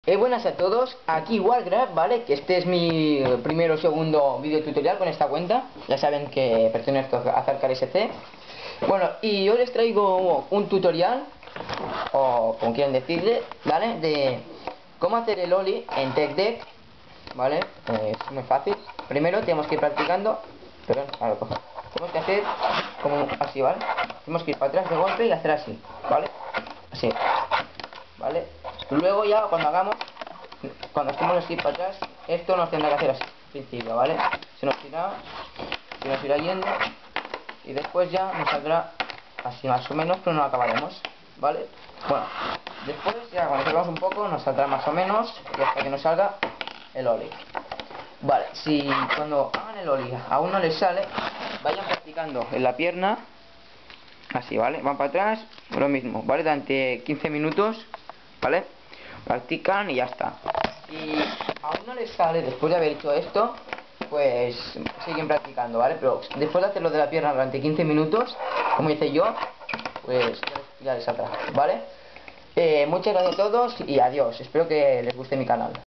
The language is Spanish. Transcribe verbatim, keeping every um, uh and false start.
Eh, buenas a todos, aquí Warcraft, ¿vale? Que este es mi primero o segundo video tutorial con esta cuenta. Ya saben que pertenezco a Zarkar S C. Bueno, y hoy les traigo un tutorial, o como quieran decirle, ¿vale? De cómo hacer el Oli en TechDeck, ¿vale? Eh, es muy fácil. Primero tenemos que ir practicando, perdón, ahora lo cojo. Tenemos que hacer como así, ¿vale? Tenemos que ir para atrás de golpe y hacer así, ¿vale? Así, ¿vale? Luego ya cuando hagamos, cuando estemos así para atrás, esto nos tendrá que hacer así, al principio, ¿vale? Se nos irá, se nos irá yendo y después ya nos saldrá así más o menos, pero no acabaremos, ¿vale? Bueno, después ya cuando salgamos un poco nos saldrá más o menos y hasta que nos salga el Oli. Vale, si cuando hagan el Oli aún no les sale, vayan practicando en la pierna, así, ¿vale? Van para atrás, lo mismo, ¿vale? Durante quince minutos, ¿vale? Practican y ya está. Si aún no les sale después de haber hecho esto, pues siguen practicando, ¿vale? Pero después de hacerlo de la pierna durante quince minutos, como hice yo, pues ya les saldrá, ¿vale? Eh, muchas gracias a todos y adiós. Espero que les guste mi canal.